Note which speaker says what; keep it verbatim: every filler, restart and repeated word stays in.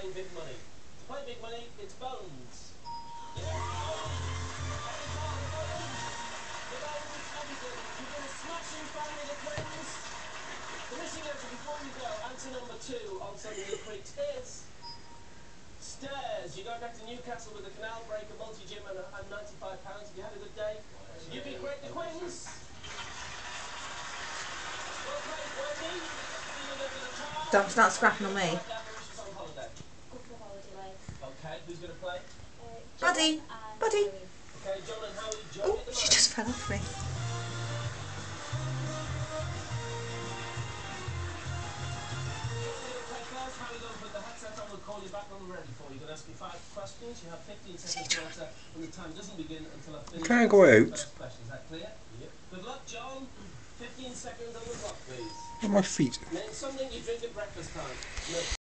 Speaker 1: playing big money. To play big money, it's bones. Yeah. The bones, everything. You've been a smashing family, the twins. The missing answer before you go, answer number two on Sunday the Creeks is stairs. You're going back to Newcastle with a canal break, a multi-gym and, and ninety-five pounds. Have you had a good day? You beat great the Queens. Well played, Wendy.
Speaker 2: Don't start scrapping on me.
Speaker 1: Okay, who's going to play?
Speaker 2: Buddy, buddy.
Speaker 1: Okay, John and Howie, John
Speaker 2: Oh,
Speaker 1: at the
Speaker 2: she
Speaker 1: mic.
Speaker 2: just fell off me.
Speaker 1: Howie, going to put the headset on. We'll call you back when we're ready for you. You're going to ask me five questions. You have fifteen seconds to answer, and the time doesn't begin until I finish.
Speaker 3: Can't go out.
Speaker 1: First question. Is that clear? Yep. Good luck, John. fifteen seconds on the clock, please.
Speaker 3: On my feet.
Speaker 1: Name something you drink at breakfast time. Milk.